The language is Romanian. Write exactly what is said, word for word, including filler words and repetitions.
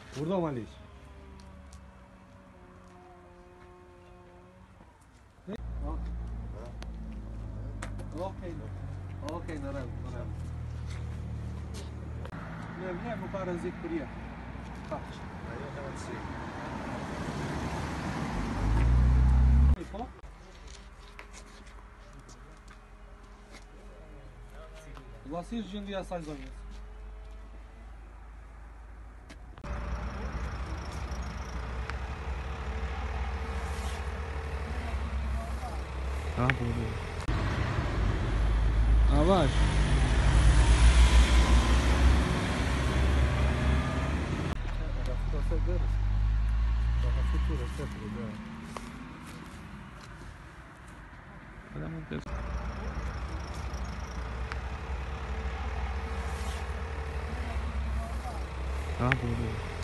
Burada معلش. اوكي اوكي نرى نرى لا لا مقارنة زيت كوريا فاتش Vocês de um dia sai zonas. Ah, tudo. Abaixo. Olha muito Deus. Ah, tudo.